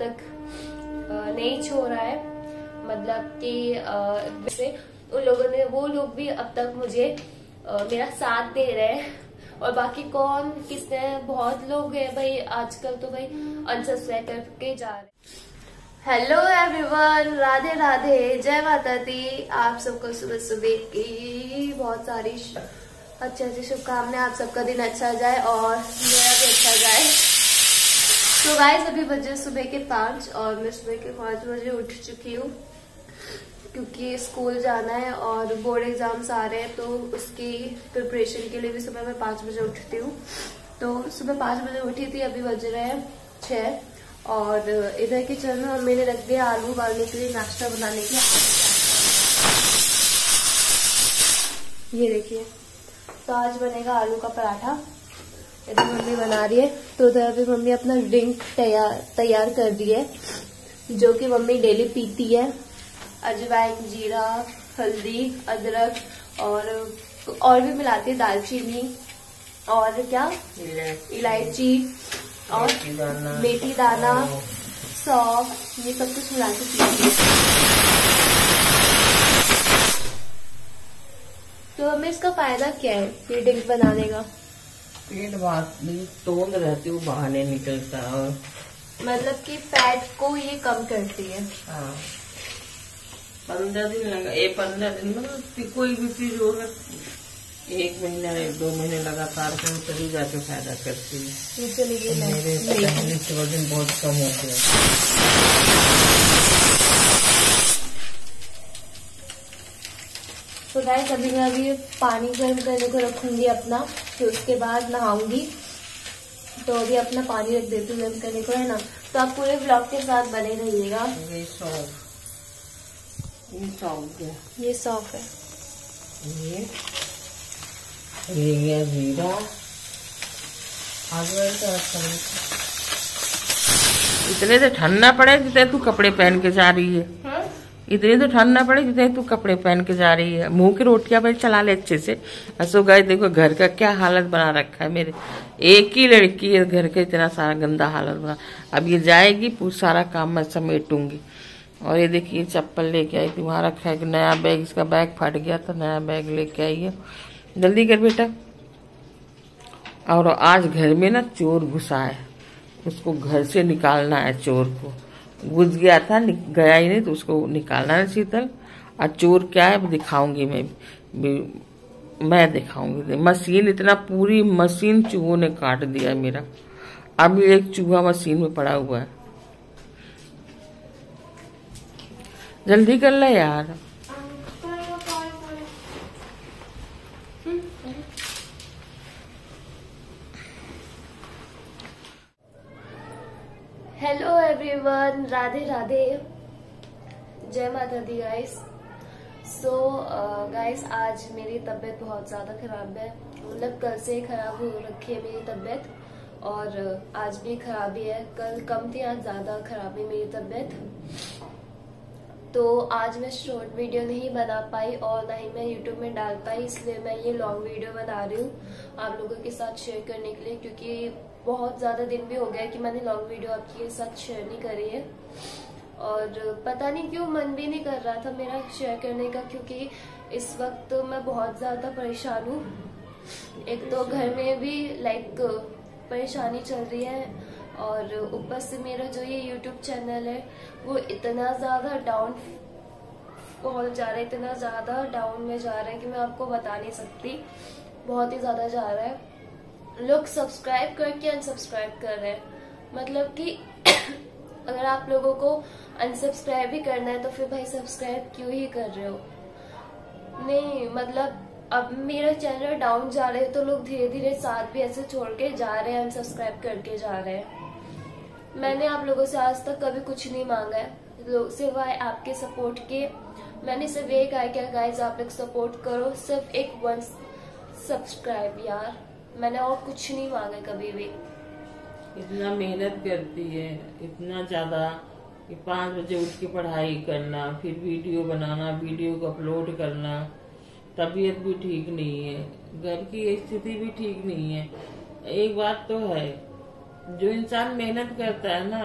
तक नहीं छोड़ा है। मतलब कि वैसे उन लोगों ने, वो लोग भी अब तक मुझे मेरा साथ दे रहे हैं। और बाकी कौन किसने, बहुत लोग हैं भाई आजकल तो भाई अनसब्सक्राइब करके जा रहे हैं। हेलो एवरीवन, राधे राधे, जय माता दी। आप सबको सुबह सुबह की बहुत सारी अच्छी शुभकामनाएं। आप सबका दिन अच्छा जाए और मेरा भी अच्छा जाए। तो गाइस अभी बजे सुबह के 5 और मैं सुबह के 5 बजे उठ चुकी हूँ क्योंकि स्कूल जाना है और बोर्ड एग्जाम्स आ रहे हैं, तो उसकी प्रिपरेशन के लिए भी सुबह मैं 5 बजे उठती हूँ। तो सुबह 5 बजे उठी थी, अभी बज रहे हैं 6 और इधर किचन में मम्मी ने रख दिया आलू उबालने के लिए, नाश्ता बनाने के लिए। ये देखिए, तो आज बनेगा आलू का पराठा। इधर मम्मी बना रही है, तो उधर भी मम्मी अपना ड्रिंक तैयार कर रही है, जो कि मम्मी डेली पीती है। अजवाइन, जीरा, हल्दी, अदरक और भी मिलाती है, दालचीनी और क्या, इलायची और मेथी दाना, सौंफ, ये सब कुछ मिला के पीती है। तो हमें इसका फायदा क्या है ये ड्रिंक बनाने का? पेट बात तोंद रहती हूँ, बहाने निकलता है और मतलब कि फैट को ये कम करती है। हाँ, 15 दिन लगा, 15 दिन मतलब कोई भी चीज होगा 1 महीना 1-2 महीने लगातार करो तभी जाके फायदा करती है। मेरे पहले से वजन बहुत कम हो गया। तो गाइस अभी मैं पानी गर्म करने को रखूंगी अपना, फिर उसके बाद नहाऊंगी। तो अभी अपना पानी रख देती हूँ गर्म करने को, है ना। तो आप पूरे ब्लॉग के साथ बने रहिएगा। ये सौंफ है, ये सौंफ है, ये जीरा, इतने से ठंडा पड़े जितने तू कपड़े पहन के जा रही है। इतने तो ठंडा पड़े जितने तू कपड़े पहन के जा रही है। मुंह की रोटियां भाई चला ले अच्छे से। असो गाइस देखो घर का क्या हालत बना रखा है। मेरे एक ही लड़की है घर का, इतना सारा गंदा हालत बना। अब ये जाएगी पूरा सारा काम मैं समेटूंगी। और ये देखिए चप्पल लेके आई थी, वहाँ रखा है कि नया बैग, इसका बैग फट गया था, नया बैग लेके आई है। जल्दी कर बेटा। और आज घर में ना चोर घुसा है, उसको घर से निकालना है। चोर को घुस गया था, गया ही नहीं, तो उसको निकालना है शीतल। और चोर क्या है दिखाऊंगी मैं दिखाऊंगी। मशीन, इतना पूरी मशीन चूहों ने काट दिया मेरा। अब एक चूहा मशीन में पड़ा हुआ है। जल्दी कर ले यार। हेलो एवरीवन, राधे राधे, जय माता दी गाइस। सो गाइस आज मेरी तबीयत बहुत ज़्यादा ख़राब है। मतलब कल से ख़राब हो रखी है मेरी तबीयत और आज भी ख़राब ही है। कल कम थी, आज ज़्यादा ख़राब है मेरी तबीयत। तो आज मैं शॉर्ट वीडियो नहीं बना पाई और ना ही मैं यूट्यूब में डाल पाई, इसलिए मैं ये लॉन्ग वीडियो बना रही हूँ आप लोगों के साथ शेयर करने के लिए। क्योंकि बहुत ज़्यादा दिन भी हो गया कि मैंने लॉन्ग वीडियो आपके साथ शेयर नहीं करी है और पता नहीं क्यों मन भी नहीं कर रहा था मेरा शेयर करने का, क्योंकि इस वक्त मैं बहुत ज़्यादा परेशान हूँ। एक तो घर में भी परेशानी चल रही है और ऊपर से मेरा जो ये यूट्यूब चैनल है वो इतना ज़्यादा डाउन पहुँच जा रहा है, इतना ज़्यादा डाउन में जा रहा है कि मैं आपको बता नहीं सकती। बहुत ही ज़्यादा जा रहा है। लोग सब्सक्राइब करके अनसब्सक्राइब कर रहे हैं। मतलब कि अगर आप लोगों को अनसब्सक्राइब ही करना है तो फिर भाई सब्सक्राइब क्यों ही कर रहे हो। नहीं मतलब अब मेरा चैनल डाउन जा रहा है तो लोग धीरे धीरे साथ भी ऐसे छोड़ के जा रहे हैं, अनसब्सक्राइब करके जा रहे हैं। मैंने आप लोगों से आज तक कभी कुछ नहीं मांगा है सिवाय आपके सपोर्ट के। मैंने सिर्फ ये कहा कि गाइस आप लोग सपोर्ट करो, सिर्फ एक 1 सब्सक्राइब यार। मैंने और कुछ नहीं मांगा कभी भी। इतना मेहनत करती है, इतना ज्यादा कि 5 बजे उठ के पढ़ाई करना, फिर वीडियो बनाना, वीडियो को अपलोड करना। तबीयत भी ठीक नहीं है, घर की स्थिति भी ठीक नहीं है। एक बात तो है, जो इंसान मेहनत करता है ना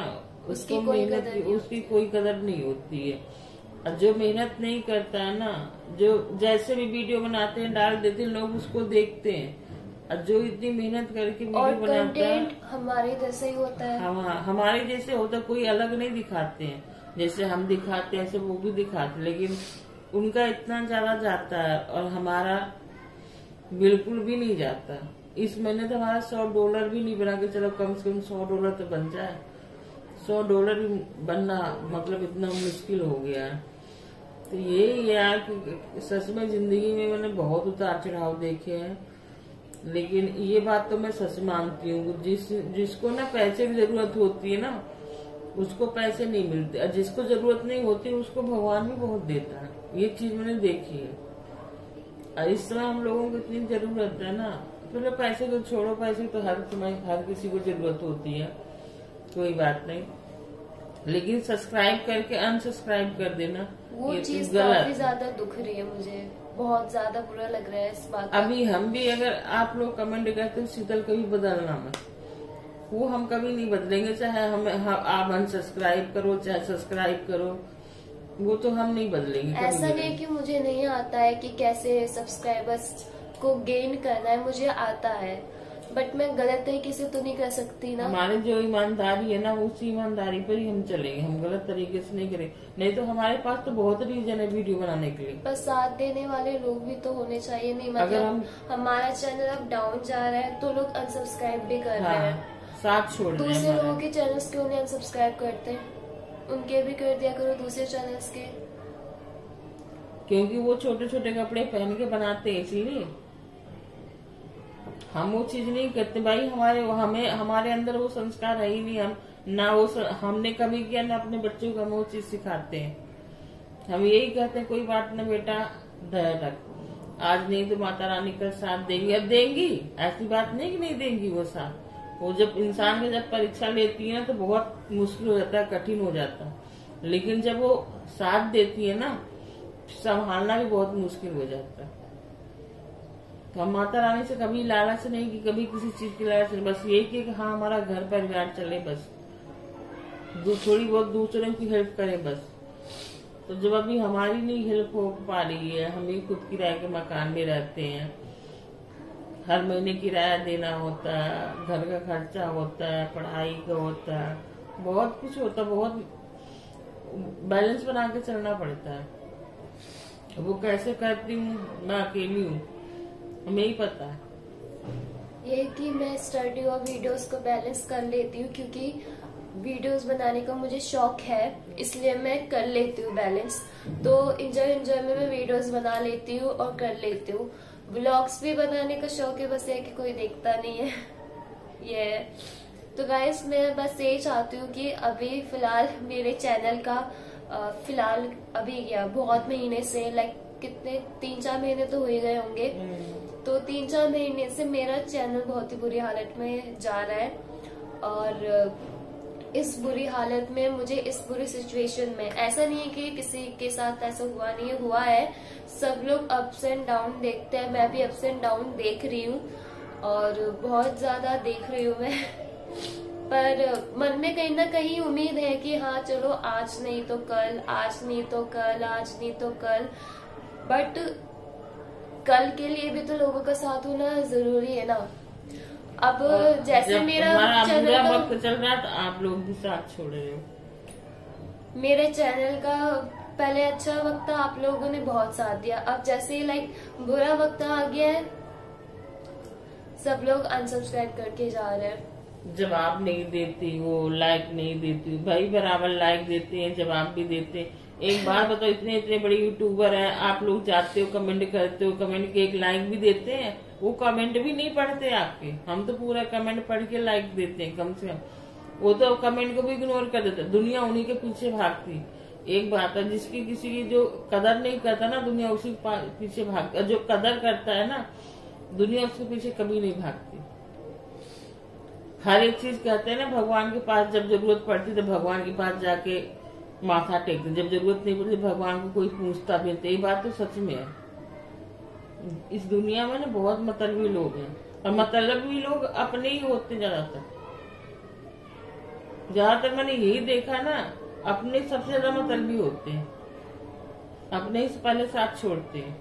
उसकी कोई कदर नहीं होती है। और जो मेहनत नहीं करता है ना, जो जैसे भी वीडियो बनाते हैं डाल देते हैं, लोग उसको देखते हैं। और जो इतनी मेहनत करके वीडियो बनाता है, हमारे जैसे ही होता है। हमारे जैसे होता, कोई अलग नहीं दिखाते हैं, जैसे हम दिखाते हैं ऐसे वो भी दिखाते, लेकिन उनका इतना ज्यादा जाता है और हमारा बिल्कुल भी नहीं जाता। इस महीने तो हमारा $100 भी नहीं बना के चलो, कम से कम $100 तो बन जाए। $100 भी बनना मतलब इतना मुश्किल हो गया है। तो यही यार कि सच में जिंदगी में मैंने बहुत उतार चढ़ाव देखे हैं, लेकिन ये बात तो मैं सच मानती हूँ, जिसको ना पैसे की जरूरत होती है ना, उसको पैसे नहीं मिलते, और जिसको जरूरत नहीं होती उसको भगवान भी बहुत देता है। ये चीज मैंने देखी है। और इस समय हम लोगों को इतनी जरूरत है ना, चलो पैसे को छोड़ो, पैसे तो हर समय हर किसी को जरूरत होती है, कोई बात नहीं, लेकिन सब्सक्राइब करके अनसब्सक्राइब कर देना, वो चीज काफी ज्यादा दुख रही है मुझे, बहुत ज्यादा बुरा लग रहा है इस बात। अभी हम भी, अगर आप लोग कमेंट करते हो शीतल कभी बदलना मत, वो हम कभी नहीं बदलेंगे, चाहे आप अनसब्सक्राइब करो चाहे सब्सक्राइब करो, वो तो हम नहीं बदलेंगे। ऐसा नहीं कि मुझे नहीं आता है कि कैसे सब्सक्राइबर्स को गेन करना है, मुझे आता है, बट मैं गलत तरीके से तो नहीं कर सकती ना। हमारे जो ईमानदारी है ना, उसी ईमानदारी पर ही हम चलेंगे, हम गलत तरीके से नहीं करेंगे। नहीं तो हमारे पास तो बहुत रीजन है वीडियो बनाने के लिए, पर साथ देने वाले लोग भी तो होने चाहिए। नहीं मतलब हमारा चैनल अब डाउन जा रहा है तो लोग अनसब्सक्राइब भी कर रहे हैं, साथ छोड़ रहे हैं। दूसरे लोगों के चैनल्स क्यों नहीं अनसब्सक्राइब करते, उनके भी कर दिया करो, दूसरे चैनल्स के। क्योंकि वो छोटे छोटे कपड़े पहन के बनाते हैं, इसीलिए हम वो चीज नहीं करते भाई। हमारे अंदर वो संस्कार है ही नहीं, हम ना हमने कभी किया ना अपने बच्चों को हम वो चीज सिखाते हैं। हम यही कहते हैं, कोई बात ना बेटा, धैर्य रख, आज नहीं तो माता रानी का साथ देंगी। अब देंगी, ऐसी बात नहीं कि नहीं देंगी वो साथ। वो जब इंसान की जब परीक्षा लेती है ना तो बहुत मुश्किल हो जाता है, कठिन हो जाता है, लेकिन जब वो साथ देती है ना, संभालना भी बहुत मुश्किल हो जाता है। तो हम माता रानी से कभी लालच नहीं कि कभी किसी चीज की लालच नहीं, बस यही कि हाँ हमारा घर परिवार चले, बस थोड़ी बहुत दूसरों की हेल्प करें बस। तो जब अभी हमारी नहीं हेल्प हो पा रही है, हम ही खुद किराए के मकान में रहते हैं, हर महीने किराया देना होता है, घर का खर्चा होता है, पढ़ाई का होता है, बहुत कुछ होता है, बहुत बैलेंस बना के चलना पड़ता है। वो कैसे करती हूँ, मैं अकेली हूँ, हमें ही पता है। ये कि मैं स्टडी और वीडियोस को बैलेंस कर लेती हूँ, क्योंकि वीडियोस बनाने का मुझे शौक है, इसलिए मैं कर लेती हूँ बैलेंस। तो इंजॉय में मैं वीडियोस बना लेती हूँ और कर लेती हूँ। व्लॉग्स भी बनाने का शौक है, बस ये कि कोई देखता नहीं है ये। तो गाइस मैं बस ये चाहती हूँ कि अभी फिलहाल मेरे चैनल का फिलहाल अभी क्या बहुत महीने से, लाइक कितने 3-4 महीने तो हो ही गए होंगे, तो 3-4 महीने से मेरा चैनल बहुत ही बुरी हालत में जा रहा है। और इस बुरी हालत में मुझे, इस बुरी सिचुएशन में, ऐसा नहीं है कि किसी के साथ ऐसा हुआ नहीं है, हुआ है। सब लोग अप्स एंड डाउन देखते हैं, मैं भी अप्स एंड डाउन देख रही हूँ और बहुत ज्यादा देख रही हूँ मैं पर मन में कहीं ना कहीं उम्मीद है कि हाँ चलो आज नहीं तो कल, आज नहीं तो कल, आज नहीं तो कल, बट कल के लिए भी तो लोगों का साथ होना जरूरी है ना। अब जैसे मेरा चैनल वक्त चल रहा है तो आप लोग भी साथ छोड़ रहे हो। मेरे चैनल का पहले अच्छा वक्त था, आप लोगों ने बहुत साथ दिया। अब जैसे लाइक बुरा वक्त आ गया है, सब लोग अनसब्सक्राइब करके जा रहे हैं। जवाब नहीं देती हो, लाइक नहीं देती हो, भाई बराबर लाइक देते हैं, जवाब भी देते हैं। एक बार बताओ, इतने बड़े यूट्यूबर हैं, आप लोग जाते हो, कमेंट करते हो, कमेंट के एक लाइक भी देते हैं, वो कमेंट भी नहीं पढ़ते आपके। हम तो पूरा कमेंट पढ़ के लाइक देते हैं कम से कम, वो तो कमेंट को भी इग्नोर कर देते। दुनिया उन्हीं के पीछे भागती। एक बात है, जिसकी किसी की जो कदर नहीं करता ना, दुनिया उसी पीछे भागती। जो कदर करता है ना, दुनिया उसके पीछे कभी नहीं भागती। हर एक चीज कहते हैं ना, भगवान के पास जब जरूरत पड़ती तो भगवान के पास जाके माथा टेकते, जब जरूरत नहीं पड़ती भगवान को कोई पूछता भी नहीं। ये बात तो सच में है। इस दुनिया में ना बहुत मतलबी लोग हैं, और मतलबी लोग अपने ही होते ज्यादातर। ज्यादातर मैंने यही देखा ना, अपने सबसे ज्यादा मतलबी होते हैं, अपने ही पहले साथ छोड़ते हैं।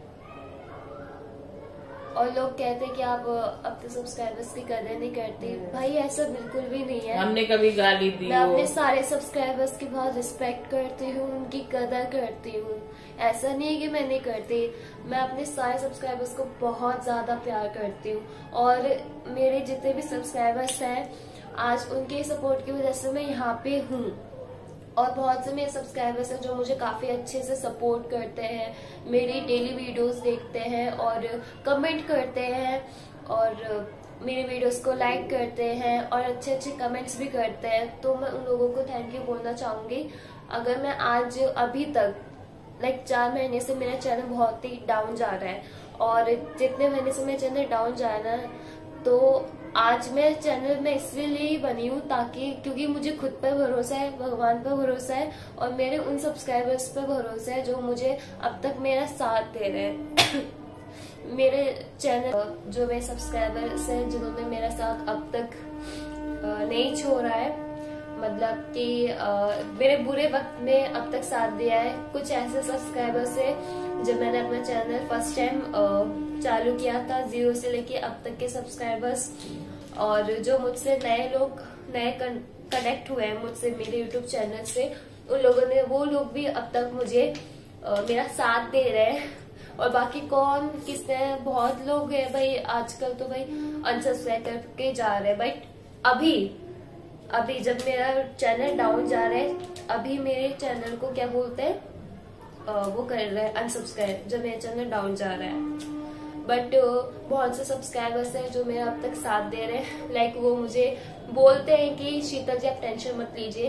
और लोग कहते हैं कि आप अपने सब्सक्राइबर्स की कदर नहीं करते। भाई ऐसा बिल्कुल भी नहीं है। हमने कभी गाली दी? मैं अपने सारे सब्सक्राइबर्स की बहुत रिस्पेक्ट करती हूँ, उनकी कदर करती हूँ। ऐसा नहीं है कि मैं नहीं करती। मैं अपने सारे सब्सक्राइबर्स को बहुत ज्यादा प्यार करती हूँ, और मेरे जितने भी सब्सक्राइबर्स हैं आज उनके सपोर्ट की वजह से मैं यहाँ पे हूँ। और बहुत से मेरे सब्सक्राइबर्स हैं जो मुझे काफी अच्छे से सपोर्ट करते हैं, मेरी डेली वीडियोस देखते हैं और कमेंट करते हैं, और मेरे वीडियोस को लाइक करते हैं और अच्छे अच्छे कमेंट्स भी करते हैं। तो मैं उन लोगों को थैंक यू बोलना चाहूंगी। अगर मैं आज अभी तक 4 महीने से मेरा चैनल बहुत ही डाउन जा रहा है, और जितने महीने से मेरा चैनल डाउन जा रहा है, तो आज मैं चैनल में इसलिए बनी हूँ ताकि, क्योंकि मुझे खुद पर भरोसा है, भगवान पर भरोसा है, और मेरे उन सब्सक्राइबर्स पर भरोसा है जो मुझे अब तक मेरा साथ दे रहे हैं। मेरे चैनल जो मेरे सब्सक्राइबर्स हैं जिन्होंने मेरा साथ अब तक नहीं छोड़ा है, मतलब कि मेरे बुरे वक्त में अब तक साथ दिया है। कुछ ऐसे सब्सक्राइबर्स है जब मैंने अपना चैनल फर्स्ट टाइम चालू किया था, 0 से लेके अब तक के सब्सक्राइबर्स, और जो मुझसे नए कनेक्ट हुए हैं मुझसे मेरे यूट्यूब चैनल से, उन लोगों ने, वो लोग भी अब तक मुझे मेरा साथ दे रहे हैं। और बाकी कौन किसने, बहुत लोग हैं भाई आजकल तो भाई अनसब्सक्राइब करके जा रहे हैं। बट अभी जब मेरा चैनल डाउन जा रहा है, अभी मेरे चैनल को क्या बोलते हैं, वो कर रहे हैं अनसब्सक्राइब, जब मेरा चैनल डाउन जा रहा है। बट बहुत से सब्सक्राइबर्स हैं जो मेरा अब तक साथ दे रहे हैं। वो मुझे बोलते हैं कि शीतल जी आप टेंशन मत लीजिए,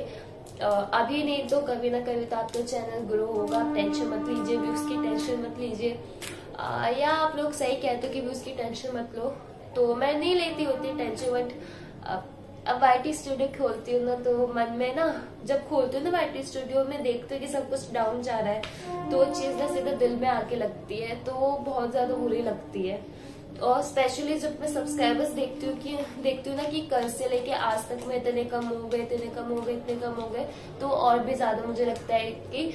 अभी नहीं तो कभी ना कभी तो आपका चैनल ग्रो होगा, आप टेंशन मत लीजिए, व्यूज की टेंशन मत लीजिए। या आप लोग सही कहते हो कि व्यूज की टेंशन मत लो, तो मैं नहीं लेती होती टेंशन। बट अब YT स्टूडियो खोलती हूँ ना, तो मन में ना, जब खोलती हूँ ना YT स्टूडियो में, देखती हूँ कि सब कुछ डाउन जा रहा है, तो वो चीज ना सीधा दिल में आके लगती है, तो वो बहुत ज्यादा बुरी लगती है। और स्पेशली जब मैं सब्सक्राइबर्स देखती हूँ ना कि कल से लेके आज तक में इतने कम हो गए, इतने कम हो गए, इतने कम हो गए, तो और भी ज्यादा मुझे लगता है कि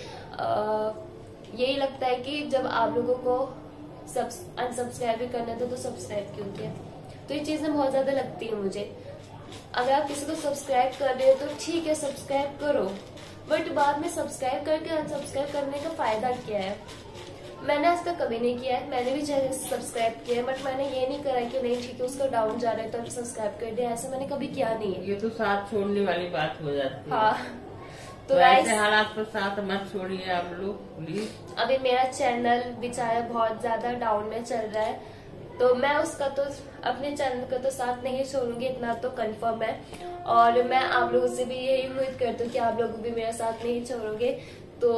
यही लगता है कि जब आप लोगों को अनसब्सक्राइब भी करना था तो सब्सक्राइब क्यों किया। तो ये चीजें बहुत ज्यादा लगती है मुझे। अगर आप किसी को सब्सक्राइब कर रहे हो तो ठीक है, सब्सक्राइब करो, बट बाद में सब्सक्राइब करके अनसब्सक्राइब करने का फायदा क्या है। मैंने आज तक कभी नहीं किया है, मैंने भी चैनल सब्सक्राइब किया है, बट मैंने ये नहीं करा कि नहीं ठीक है उसका डाउन जा रहा है तो सब्सक्राइब कर दिया, ऐसा मैंने कभी किया नहीं है। ये तो साथ छोड़ने वाली बात हो जाती है। हाँ, तो ऐसे हालात पर साथ मत छोड़िए आप लोग प्लीज। अभी मेरा चैनल बेचारा बहुत ज्यादा डाउन में चल रहा है, तो मैं उसका तो, अपने चैनल का तो साथ नहीं छोड़ूंगी, इतना तो कंफर्म है। और मैं आप लोगों से भी यही उम्मीद करती हूँ कि आप लोग भी मेरा साथ नहीं छोड़ोगे। तो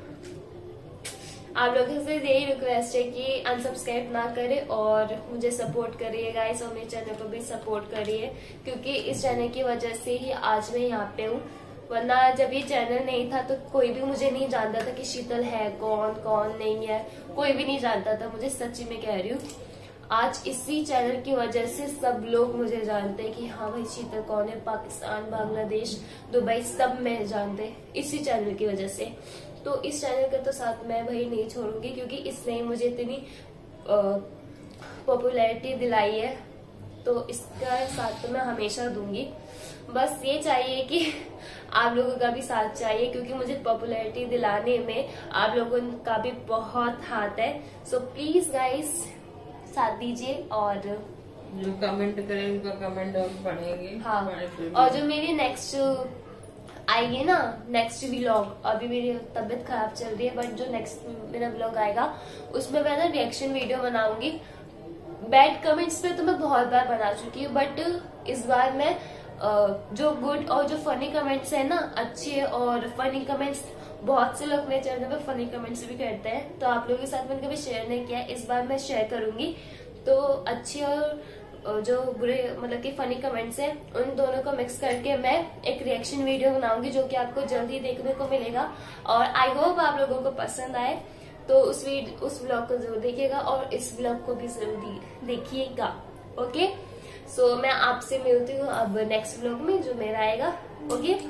आप लोगों से यही रिक्वेस्ट है कि अनसब्सक्राइब ना करें और मुझे सपोर्ट करिए गाइस, और मेरे चैनल को भी सपोर्ट करिए, क्योंकि इस चैनल की वजह से ही आज मैं यहाँ पे हूँ। वरना जब ये चैनल नहीं था तो कोई भी मुझे नहीं जानता था कि शीतल है कौन, कौन नहीं है, कोई भी नहीं जानता था मुझे, सच्ची में कह रही हूँ। आज इसी चैनल की वजह से सब लोग मुझे जानते हैं कि हाँ भाई शीतल कौन है, पाकिस्तान, बांग्लादेश, दुबई, सब में जानते इसी चैनल की वजह से। तो इस चैनल का तो साथ मैं भाई नहीं छोड़ूंगी, क्योंकि इसने मुझे इतनी पॉपुलैरिटी दिलाई है, तो इसका साथ तो मैं हमेशा दूंगी। बस ये चाहिए कि आप लोगों का भी साथ चाहिए, क्योंकि मुझे पॉपुलैरिटी दिलाने में आप लोगों का भी बहुत हाथ है। सो प्लीज गाइस साथ दीजिए, और जो कमेंट करें उनका कमेंट पढ़ेंगे। हाँ, और जो मेरी नेक्स्ट आएगी ना, नेक्स्ट व्लॉग, अभी मेरी तबीयत खराब चल रही है, बट जो नेक्स्ट मेरा व्लॉग आएगा उसमें मैं ना रिएक्शन वीडियो बनाऊंगी। बैड कमेंट्स पे तो मैं बहुत बार बना चुकी हूँ, बट इस बार मैं जो गुड और जो फनी कमेंट्स है ना, अच्छे और फनी कमेंट्स, बहुत से लोग मेरे चैनल पे फनी कमेंट्स भी करते हैं, तो आप लोगों के साथ मैंने कभी शेयर नहीं किया, इस बार मैं शेयर करूंगी। तो अच्छे और जो बुरे, मतलब कि फनी कमेंट्स हैं, उन दोनों को मिक्स करके मैं एक रिएक्शन वीडियो बनाऊंगी, जो कि आपको जल्दी देखने को मिलेगा। और आई होप आप लोगों को पसंद आए, तो उस व्लॉग को जरूर देखिएगा, और इस व्लॉग को भी जरूर देखिएगा। ओके, सो मैं आपसे मिलती हूँ अब नेक्स्ट व्लॉग में जो मेरा आएगा। ओके।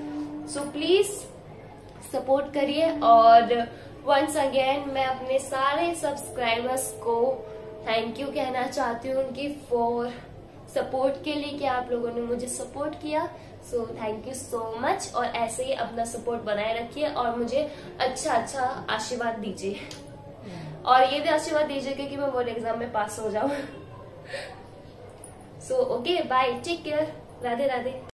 सो प्लीज सपोर्ट करिए। और वंस अगेन मैं अपने सारे सब्सक्राइबर्स को थैंक यू कहना चाहती हूँ उनकी फॉर सपोर्ट के लिए कि आप लोगों ने मुझे सपोर्ट किया। So thank you so much. और ऐसे ही अपना सपोर्ट बनाए रखिए और मुझे अच्छा आशीर्वाद दीजिए। और ये भी आशीर्वाद दीजिए कि मैं बोर्ड एग्जाम में पास हो जाऊं। So okay, bye, take care, Radhe Radhe.